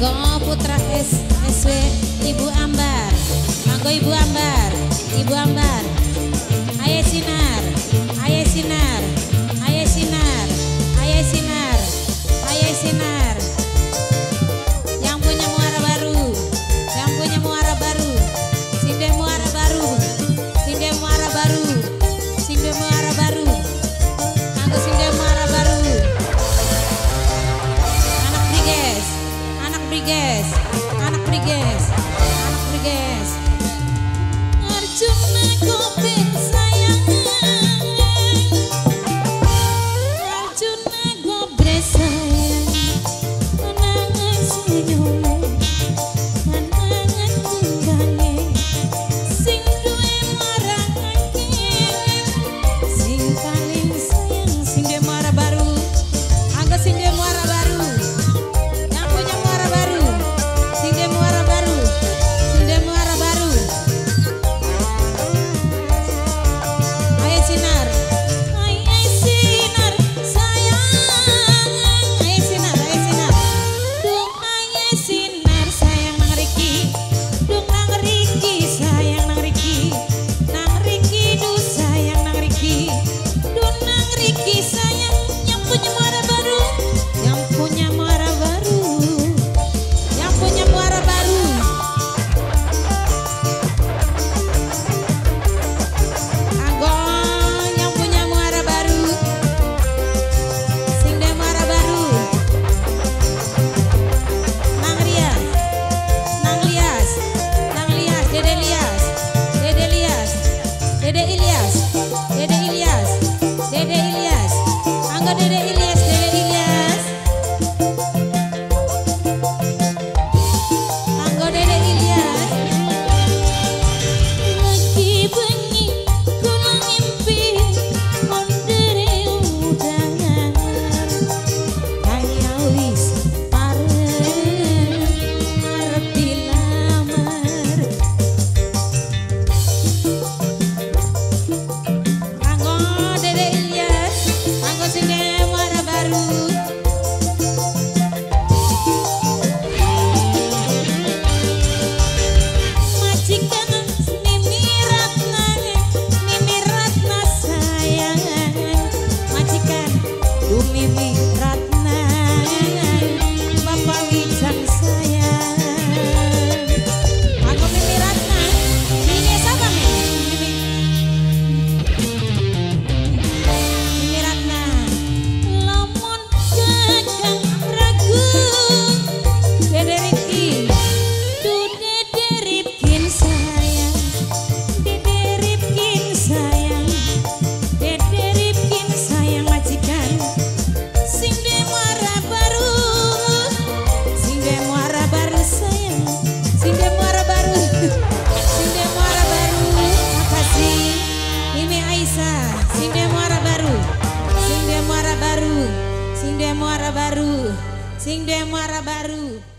Kanggo putra SW Ibu Ambar. Kanggo Ibu Ambar. Ibu Ambar. Ayo sinar. Ayo sinar. Ayo sinar. Ayo sinar. Ayo sinar. Yang punya muara baru. Yang punya muara baru. Sinde muara baru. Sinde muara baru. Sinde muara baru. Kanggo sinde muara baru. Anak Briges. Anak Briges. Anak Briges. Anak Briges. Arjuna Gopeng sayang. Arjuna Gopeng sayang. Anangan senyume. Anangan tunggange. Sing duwe marang akeh. Sing paling sayang sinde muara baru. Angga sinde muara baru. Yang punya muara baru. Sinde muara baru. Sinde muara baru. Ayo sinar. Ayo sinar sayang. Ayo sinar, ayo sinar. Dung ayo sinar sayang nang Riki. Dung nang Riki sayang nang Riki. Nang Riki du sayang nang Riki. Dung nang Riki sayang yang punya muara baru. Yang punya muara baru. Yang punya muara baru. Agong yang punya muara baru. Sinde muara baru. Nang Rias. Nang Lias. Nang Lias. Dede Lias. Dede Lias. Dede Ilyas. Dede Ilyas. Dede Ilyas. Angga Dede Ilyas. Dede Ilyas. Angga Dede Ilyas. Lagi bengi kula ngimpi mondere udangan. Kaya wis arep dilamar. Kanggo Dede Ilyas. Kanggo sinde muara baru. Majikan Mimi Ratna. Mimi Ratna sayang. Majikan Du Mimi Ratna. Bapak Wijang sayang. Aku Mimi Ratna. Ini siapa Mimi? Mimi Ratna. Lamun Kakang ragu. Dede Rifki. Du Dede Rifkin sayang. Dede Rifkin sayang. Dede Rifkin sayang majikan. Sinde muara baru. Sinde muara baru sayang. Sinde muara baru. Sinde muara baru. Makasih. Mimi Aisyah. Sinde muara baru. Sinde muara baru. Sinde muara baru. Sinde muara baru.